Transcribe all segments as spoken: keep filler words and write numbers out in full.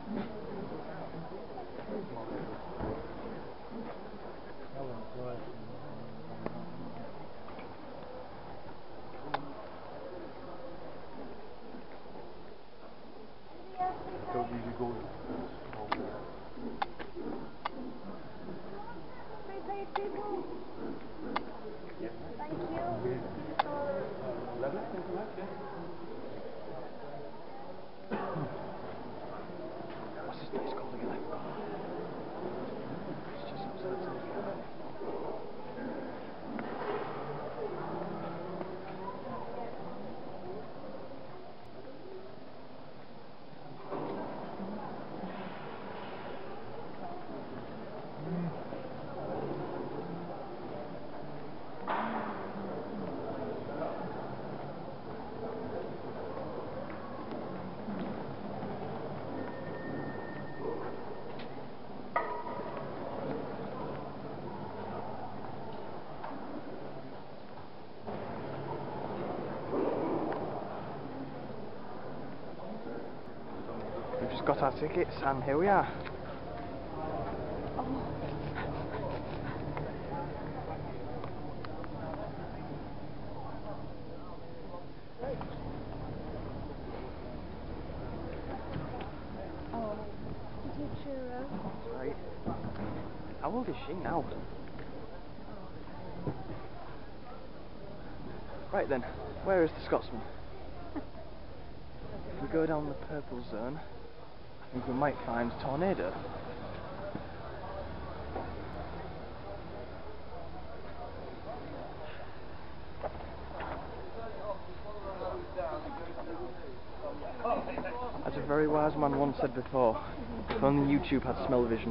Don't usually go. Yeah. Thank you. Lovely, thank you much, yeah. What's this place called again? It's just outside some We've just got our tickets and here we are. Oh, did you churro? That's right. How old is she now? Right then, where is the Scotsman? If we go down the purple zone, I think we might find Tornado. As a very wise man once said before, if only YouTube had smell-o-vision.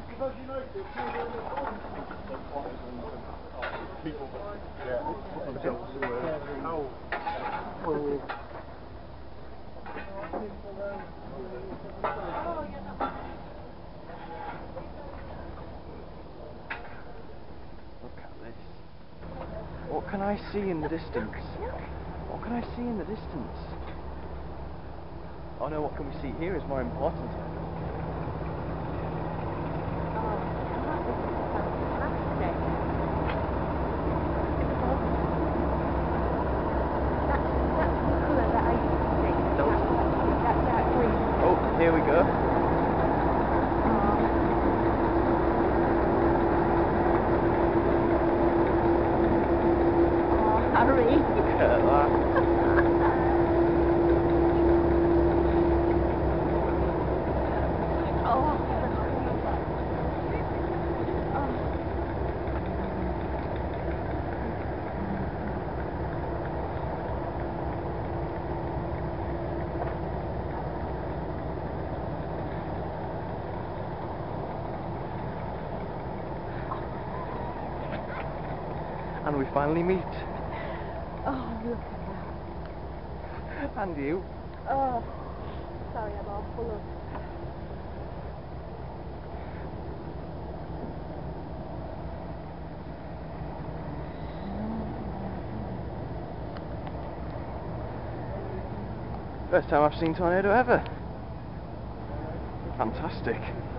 Look at this. What can I see in the distance? What can I see in the distance? Oh no, what can we see here is more important. Oh, here we go. Oh, Harry. Look at that. And we finally meet. Oh, look at that. And you. Oh, sorry, I'm all full of... First time I've seen Tornado ever. Fantastic.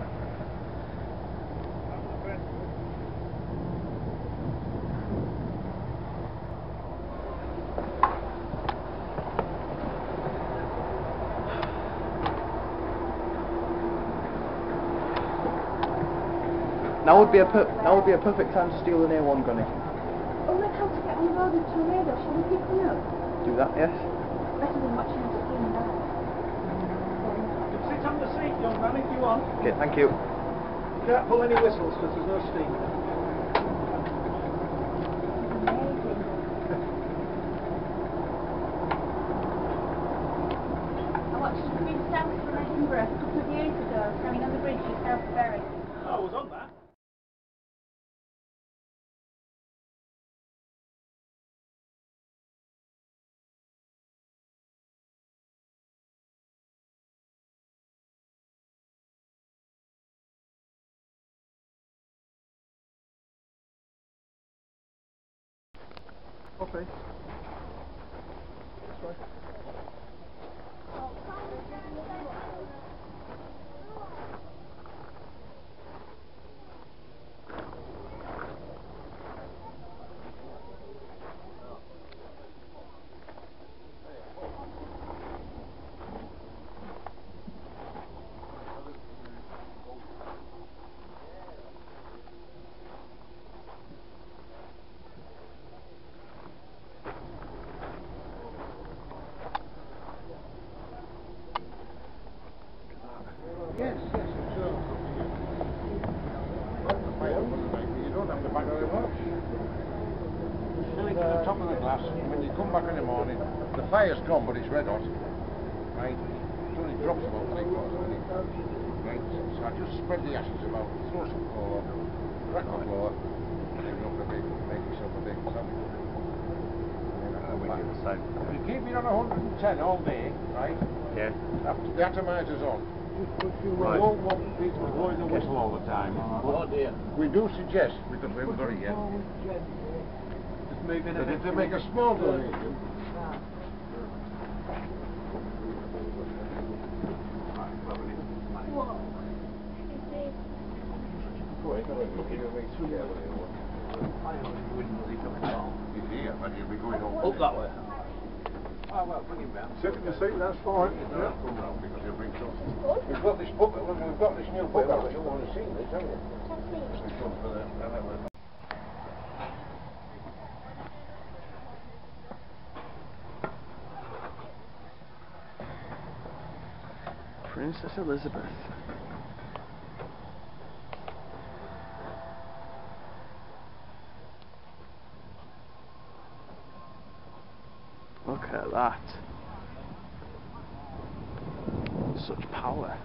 Now would be a per now would be a perfect time to steal an A one gunny. Oh, look how to get on the road with Tornado. Shall we pick me up? Do that, yes. Better than watching us swim back. Sit on the seat, young man, if you want. Okay, thank you. You can't pull any whistles because there's no steam. Amazing. I watched the big south from Edinburgh a couple of years ago, standing on the bridge at South Ferry. I was on that. Okay. Sorry. Yes, yes, it's uh, like the fire, wasn't it? You don't have to back very much. Fill it to the top of the glass, and when you come back in the morning, the fire's gone, but it's red hot. Right? It only drops about three quarters of a minute. Right? So I just spread the ashes about, throw some flour, crack the flour, leave it up a bit, make yourself a big sandwich. So, If you keep it on one hundred and ten all day, right? yeah. After the atomizer's on. Right. We don't want people blowing the whistle all the time. Oh dear. We do suggest, because we haven't got it yet, Just moving that it. if they make a small donation, he's here, but he'll be going up. Up that way. Oh well, bring him round. Sit in the seat, that's fine. Yeah, come round because he'll bring some. We've got this book, we've got this new book out, you'll want to see this, haven't you? It's good for the- for that. Princess Elizabeth. Look at that. Such power.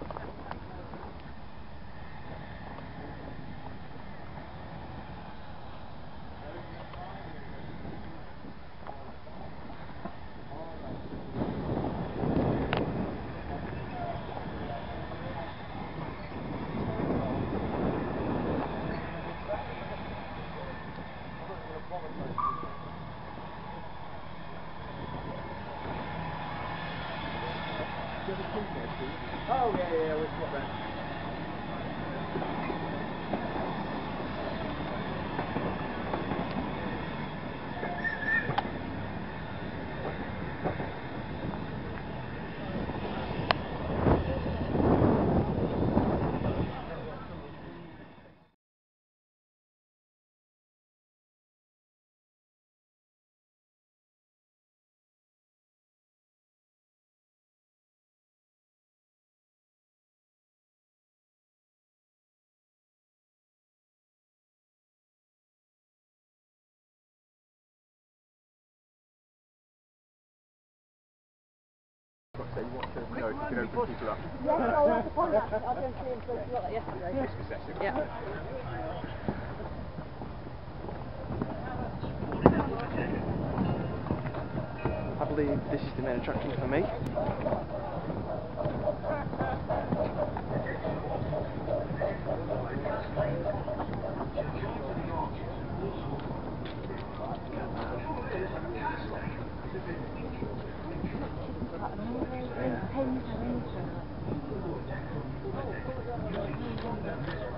Oh yeah, yeah, yeah, we've got that. So you want to know if you can open people up? Yes, I'll have to contact it. I'll go and see him for a lot, yeah. Risk assessing. Yeah. I believe this is the main attraction for me. Pens are in.